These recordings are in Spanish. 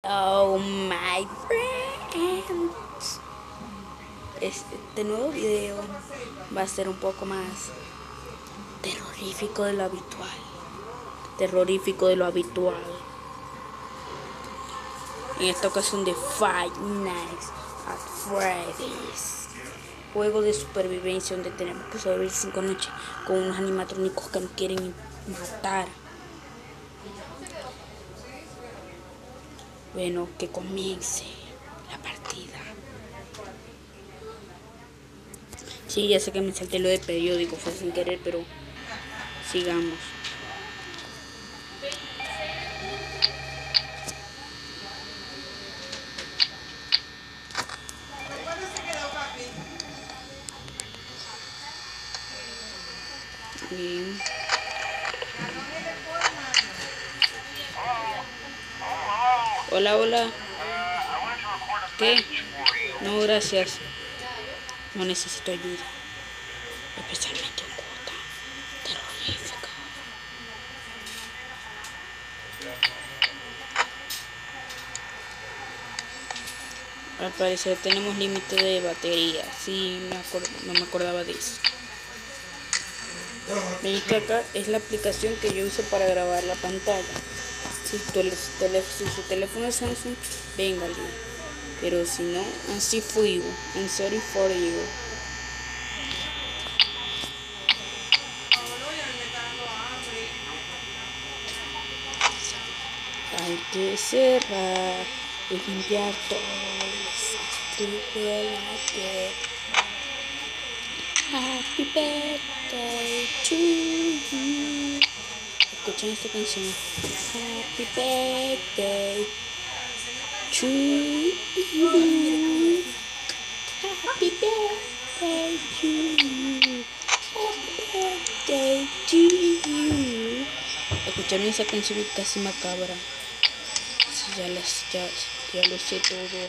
Oh my friends. Este nuevo video va a ser un poco más terrorífico de lo habitual. Terrorífico de lo habitual. En esta ocasión de Five Nights at Freddy's. Juego de supervivencia donde tenemos que sobrevivir 5 noches con unos animatrónicos que nos quieren matar. Bueno, que comience la partida. Sí, ya sé que me salté lo de periódico, fue sin querer, pero sigamos. Bien. Hola, hola. ¿Qué? No, gracias. No necesito ayuda. Especialmente un cuota terrorífica. Al parecer tenemos límite de batería. Sí, no me acordaba de eso. Ven que acá es la aplicación que yo uso para grabar la pantalla. Si su teléfono es Samsung, véngale. Pero si no, así fui. I'm sorry for you. Hay que cerrar y limpiar todo. Happy birthday to you. Escuchen esta canción. Happy birthday to you. Happy birthday to you. Happy birthday to you. Escuchen esa canción casi macabra. Ya lo sé todo.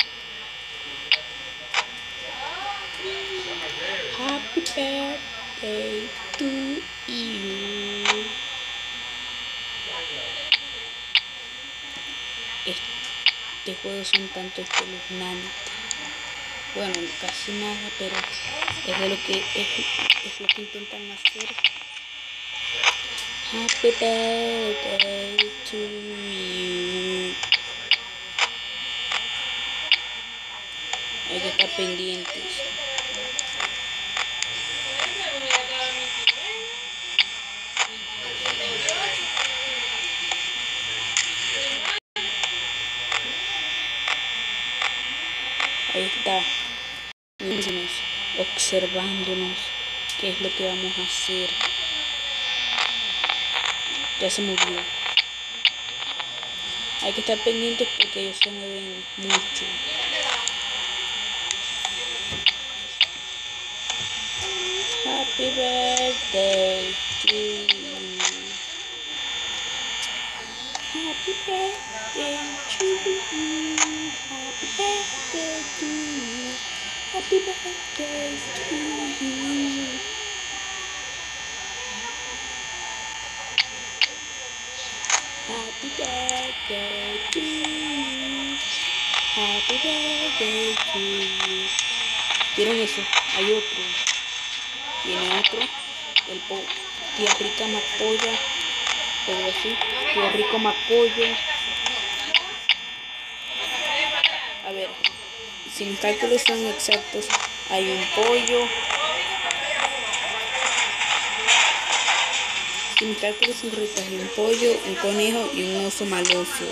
Happy birthday to you. Este juego son tanto espeluznantes. Bueno, casi nada, pero es de lo que es lo que intentan hacer. Happy birthday to you. Hay que estar pendientes. Ahí está, mirándonos, observándonos, qué es lo que vamos a hacer. Ya se movió. Hay que estar pendientes porque ellos se mueven mucho. Happy birthday to you. Happy birthday to you. Happy birthday to you. Happy birthday to you. Happy birthday to you. Happy birthday to you. ¿Vieron eso? Hay otro. Viene otro. Tía Rica Macoya. Pero así. Tía Rico Macoyo. A ver. Si mis cálculos son exactos, hay un pollo. Si mis cálculos son correctos, hay un pollo, un conejo y un oso maloso.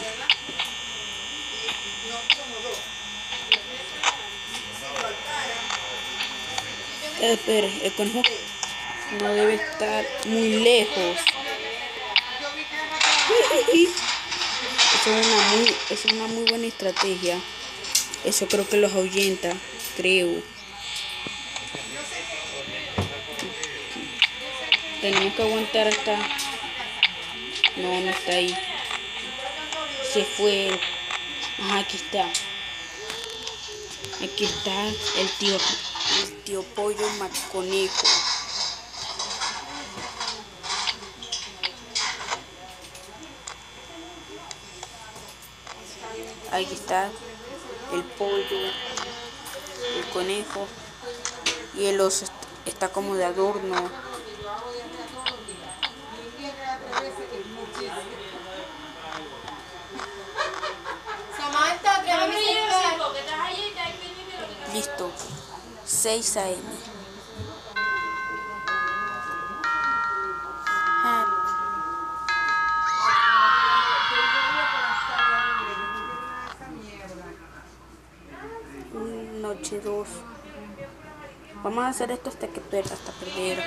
Espera, el conejo no debe estar muy lejos. Es una muy buena estrategia. Eso creo que los ahuyenta, creo. Tenemos que aguantar hasta... No, no está ahí. Se fue. Ajá, aquí está. Aquí está el tío pollo conejo. Aquí está el pollo, el conejo y el oso está como de adorno. Listo, 6 AM. Noche 2. Vamos a hacer esto hasta perder.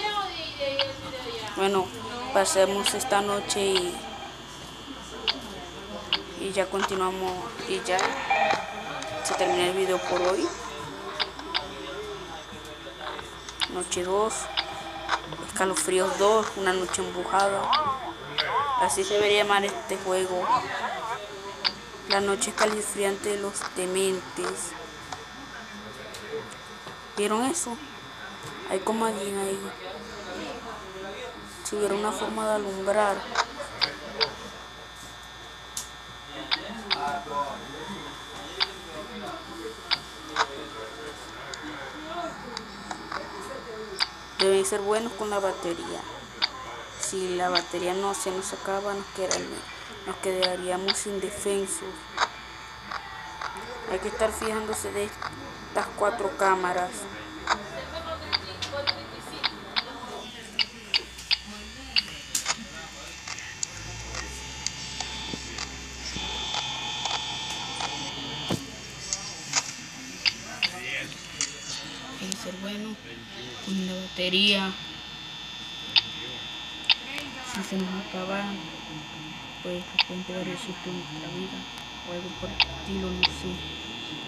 Bueno, pasemos esta noche y ya continuamos y ya se termina el video por hoy. Noche 2, escalofríos 2, una noche embrujada. Así se debería llamar este juego. La noche escalofriante de los dementes. ¿Vieron eso? Hay como alguien ahí. Si hubiera una forma de alumbrar. Deben ser buenos con la batería. Si la batería no se nos acaba, nos quedaríamos indefensos. Hay que estar fijándose de estas 4 cámaras. Hay que ser bueno con la batería. Si se nos acaba, pues pueden pegar el susto en nuestra vida o algo por el estilo, no sé.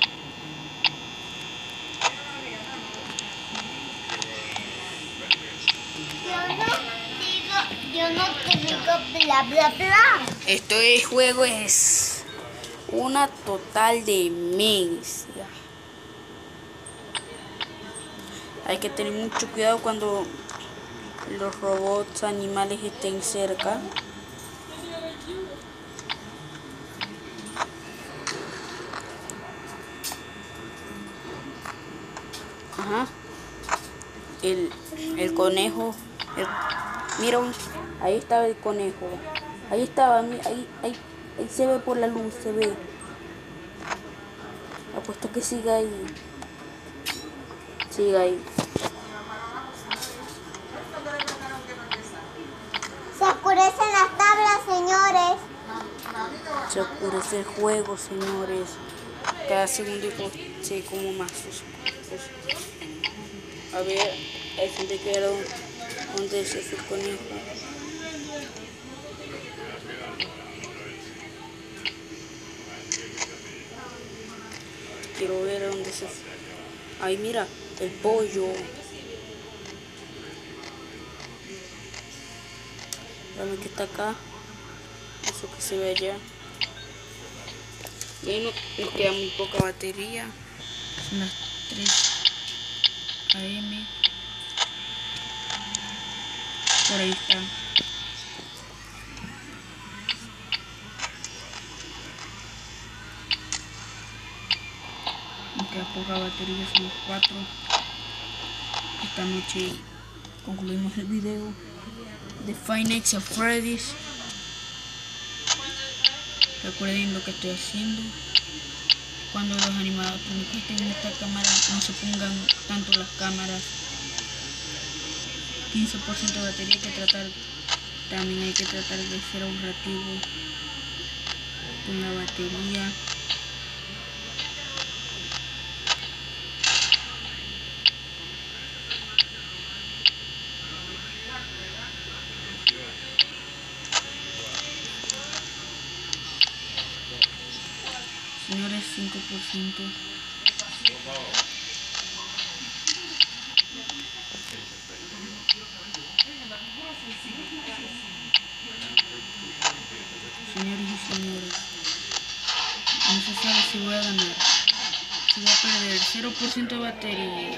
Yo no te digo bla bla bla. Este juego es una total demencia. Hay que tener mucho cuidado cuando los robots animales estén cerca. Ajá. El conejo. Mira, ahí estaba el conejo. Ahí estaba, ahí se ve por la luz, se ve. Apuesto que siga ahí. Siga ahí. Se oscurecen las tablas, señores. Se oscurece el juego, señores. Cada segundo se como más oscuro. A ver, hay gente que era donde se fue el conejo. Quiero ver a dónde se fue. Ay, mira, el pollo. Dame que está acá. Eso que se ve allá. Y ahí nos queda muy poca batería. Son las 3 AM. Por ahí está. Nos queda poca batería, son las 4. Esta noche concluimos el video de Five Nights at Freddy's. Recuerden lo que estoy haciendo. Cuando los animatronics estén en esta cámara, no se pongan tanto las cámaras. 15% de batería, también hay que tratar de ser ahorrativo con la batería. Señores, 5%. Señores y señores, no se sabe si voy a ganar, si voy a perder. 0% de batería.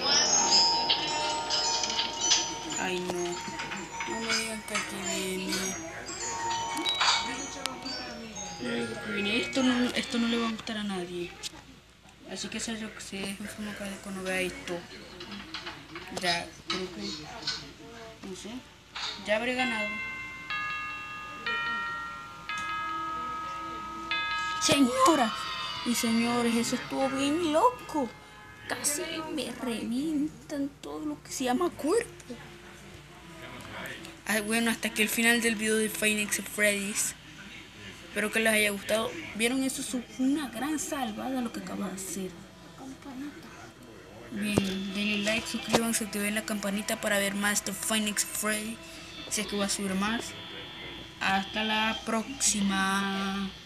Ay, no me digan que aquí viene. Esto no le va a gustar a nadie. Así que se informa cuando vea esto. Ya, creo que... no sé. Ya habré ganado. Señoras y señores, eso estuvo bien loco. Casi me revientan todo lo que se llama cuerpo. Bueno, hasta aquí el final del video de Five Nights at Freddy's. Espero que les haya gustado. ¿Vieron? Eso es una gran salvada lo que acabo de hacer. Bien, denle like, suscríbanse, activen la campanita para ver más de Five Nights at Freddy's. Si es que voy a subir más. Hasta la próxima.